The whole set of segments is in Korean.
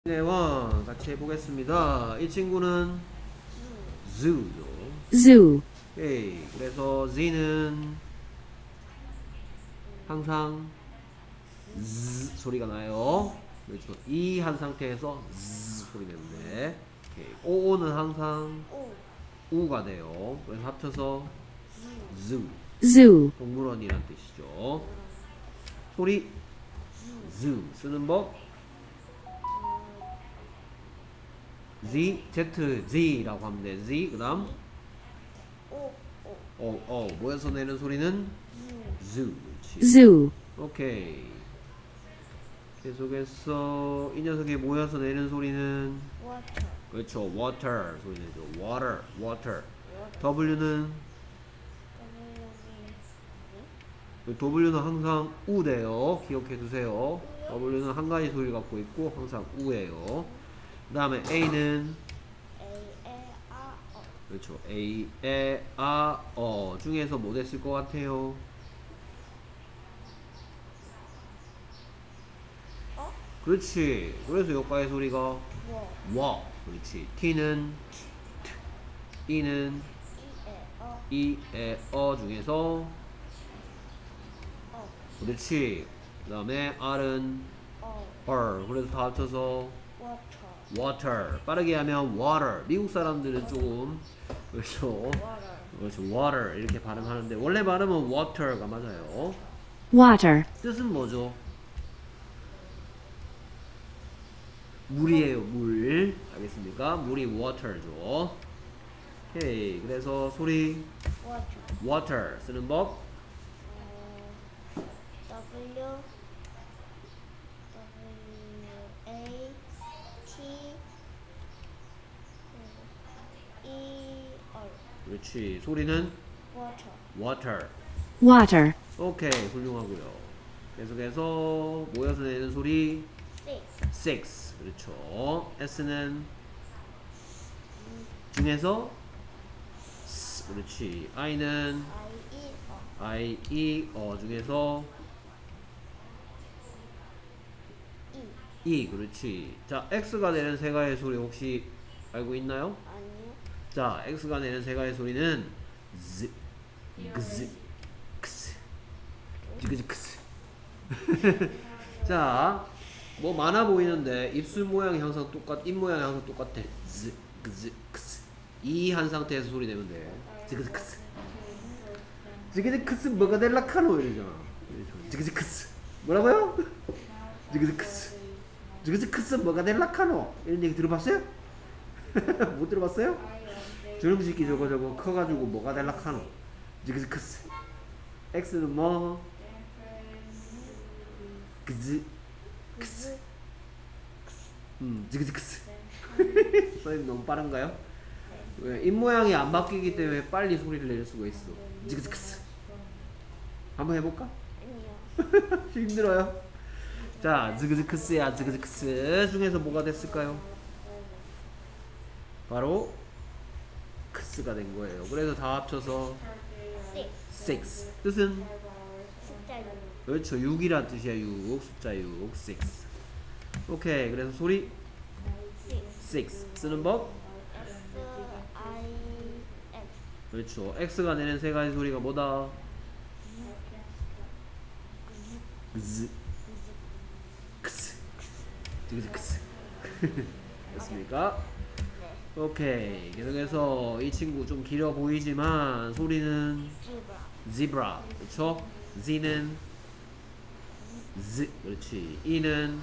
네와 같이 해보겠습니다. 이 친구는 zoo죠. zoo, 오케이. 그래서 z는 항상 z 소리가 나요. 그렇죠. 이 한 상태에서 z 소리 내는데, 오케이. o는 항상 u가 돼요. 그래서 합쳐서 zoo. zoo, 동물원이란 뜻이죠. 소리 zoo 쓰는 법 Z, Z, Z라고 하면 돼. Z, 그 다음 모여서 내는 소리는 zoo. 그렇지. zoo, 오케이. 계속해서 이 녀석이 모여서 내는 소리는 그렇죠. water 소리 내죠. water, water. W는 W는 항상 우 돼요. 기억해 두세요. W는 한 가지 소리를 갖고 있고 항상 우예요. 그 다음에 A는 그렇죠. A, 에, 아, 중에서 뭐 됐을 것 같아요? 그렇지. 그래서 여기까지 소리가 와. 그렇지. T는 T, E는 이, 에, 중에서 그렇지. 그 다음에 R은 그래서 다 합쳐서 water. 빠르게 하면 water. 미국 사람들은 조금 그렇죠. 그렇죠. water 이렇게 발음하는데 원래 발음은 water가 맞아요. water, 뜻은 뭐죠? 물이에요. 물. 알겠습니까? 물이 water죠. 오케이. 그래서 소리 water 쓰는 법 그렇지. 소리는 water. water, 오케이. 훌륭하고요. 계속해서 모여서 내는 소리 six. 그렇죠. S는 중에서 S. 그렇지. I는 I, E, 중에서 E. 그렇지. 자, X가 내는 세 가지 소리 혹시 알고 있나요? 자, X가 내는 세 가지 소리는 Z, Gz, X, Gz, X. 자, 뭐 많아 보이는데 입술 모양이 항상 입 모양이 항상 똑같아. Z, Gz, X. 이 한 상태에서 소리 내면 돼. Gz, X. Gz, X 뭐가 될라 카노 이러잖아. Gz, X. 뭐라고요? Gz, X. Gz, X 뭐가 될라 카노 이런 얘기 들어봤어요? 못 들어봤어요? 저놈 새끼 저거 커가지고 뭐가 될라 카노. Gz, X. X는 뭐? Gz, X. Gz, X. 선생님 너무 빠른가요? 왜? 입 모양이 안 바뀌기 때문에 빨리 소리를 낼 수가 있어. Gz, X. 한번 해볼까? 힘들어요. 자, Gz, X야. Gz, X 중에서 뭐가 됐을까요? 바로 X가 된 거예요. 그래서 다 합쳐서 6. 뜻은 그렇죠. 6이란 뜻이야. 6. 숫자 6. 6. 오케이. 그래서 소리 6 쓰는 법 그렇죠. X가 내는 세 가지 소리가 뭐다? Gz, X, Gz, X. 됐습니까? 오케이. 계속해서 이 친구 좀 길어 보이지만 소리는 zebra. 그렇죠? Z는 Z. 그렇지. E는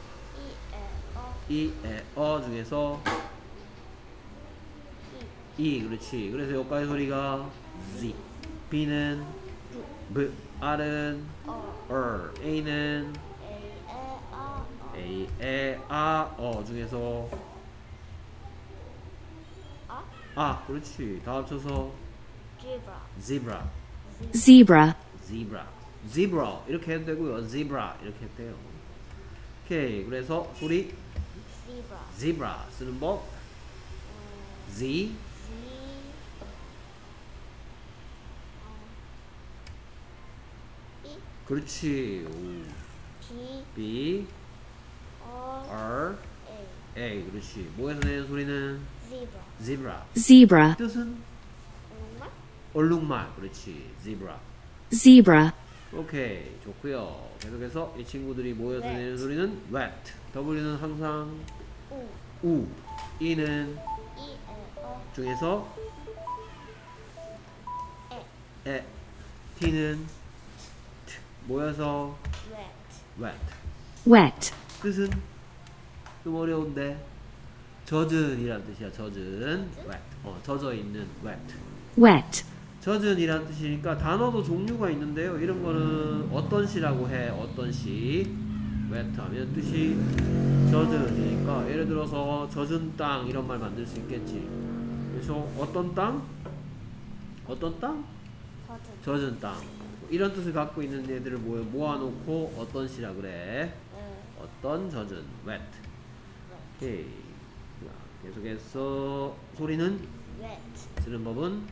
이, 에, 중에서 E. 그렇지. 그래서 여기까지 소리가 Z. B는 B. R은 A는 A, 에, 중에서 그렇지. 다 합쳐서 zebra. zebra, zebra. zebra 이렇게 해도 되고요. zebra 이렇게 해도 돼요. 오케이. 그래서 소리 zebra 쓰는 법 Z 그렇지. 오. B R A. 그렇지. 뭐에서 내는 소리는 zebra. zebra. zebra, 뜻은 얼룩말? 얼룩말. 그렇지. zebra. zebra, 오케이. 좋고요. 계속해서 이 친구들이 모여서 wet. 내는 소리는 wet. W는 항상 우. 우. E는 이, 어. 중에서 에. 에. T는 트. 모여서 wet. wet. wet, 뜻은 좀 어려운데 젖은이란 뜻이야. 젖은 wet. 젖어 있는 wet. wet, 젖은이란 뜻이니까 단어도 종류가 있는데요. 이런 거는 어떤 시라고 해. 어떤 시. wet 하면 뜻이 젖은이니까 예를 들어서 젖은 땅 이런 말 만들 수 있겠지. 그래서 어떤 땅? 어떤 땅? 젖은. 젖은 땅. 이런 뜻을 갖고 있는 애들을 모아놓고 어떤 시라 그래. 어떤 젖은 wet. 오케이. 자, 계속해서 소리는 wet. 쓰는 법은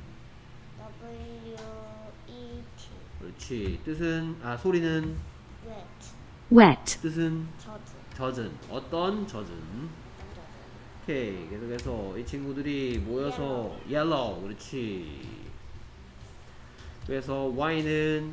W-E-T. 그렇지. 뜻은 소리는 wet. wet, 뜻은 젖은. 젖은 어떤 젖은. 오케이. 계속해서 이 친구들이 모여서 yellow. 그렇지. 그래서 Y는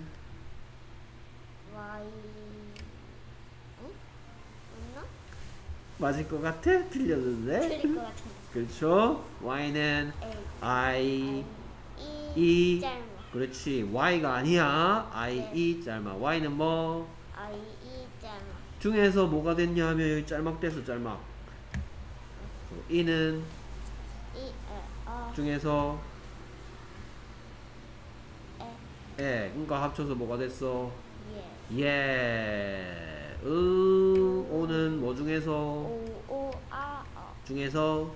Y. 응? 맞나? 맞을 것 같아? 틀렸는데? 틀릴 것 같은데. 그렇죠. Y는 I, E. 짧아. 그렇지. Y가 아니야. I, E 짧아. Y는 뭐? I, E 짧아. 중에서 뭐가 됐냐 하면 여기 짤막돼서 짤막. E는 E, 중에서 에. 에. 그러니까 합쳐서 뭐가 됐어? 예. 예. O는 뭐 중에서? O, O, A, 중에서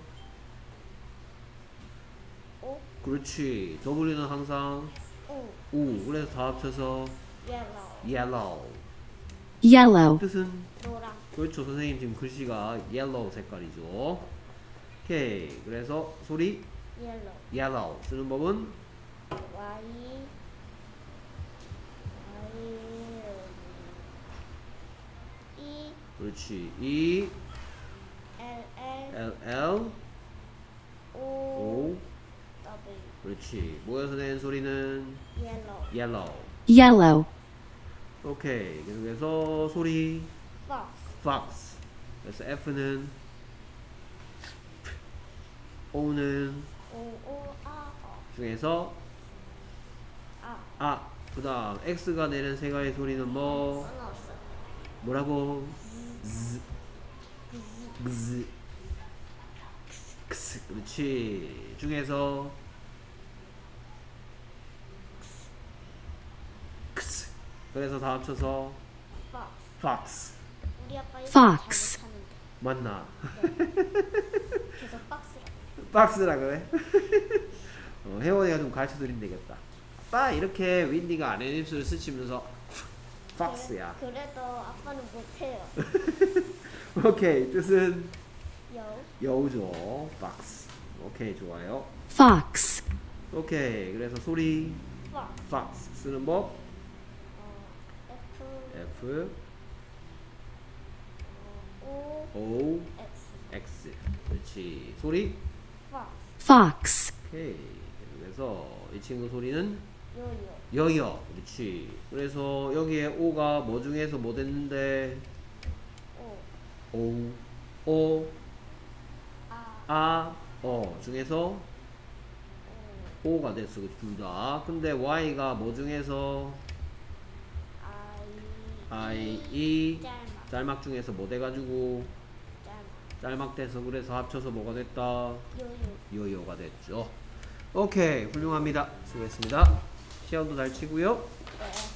O, 그렇지. W는 항상 U. 우. 그래서 다 합쳐서 yellow. yellow. yellow, 뜻은 노랑. 그렇죠. 선생님 지금 글씨가 yellow 색깔이죠. 오케이. 그래서 소리 yellow. yellow 쓰는 법은 Y, E, 그렇지. E L, L, L L O, O. W. 그렇지. 모여서 내는 소리는 yellow. yellow. yellow, 오케이. 계속해서 소리 fox. fox. 그래서 F는 O는 O, O, A, 중에서 그다음 X가 내는 세 가지 소리는 뭐? 써놨어. 뭐라고? Z, Z, X. 그렇지. 중에서 X. 그래서 다 합쳐서 fox. fox. 우리 아빠 이거 Fox. 잘못하는데. 맞나? 계속 박스라고. 박스라 그래? 혜원이가 좀 가르쳐 드리면 되겠다. 아빠 이렇게 윈디가 안에 입술을 스치면서 박스야. 그래도 아빠는 못해요. 오케이. 뜻은 여우. 여우죠. 박스. 오케이. 좋아요. fox, 오케이. 그래서 소리 fox. fox 쓰는 법 F, F O, O X. X. 그렇지. 소리 fox. fox, 오케이. 그래서 이 친구 소리는 요요. 여여. 그렇지. 그래서 여기에 O가 뭐 중에서 뭐 됐는데 O, O A, 중에서 O가 됐어. 둘 다. 근데 Y가 뭐 중에서 I, E 짧아. 짤막 중에서 뭐 돼가지고 짧아. 짤막 돼서 그래서 합쳐서 뭐가 됐다? 요요. 요요가 됐죠. 오케이. 훌륭합니다. 수고했습니다. 시험도 잘 치고요. 네.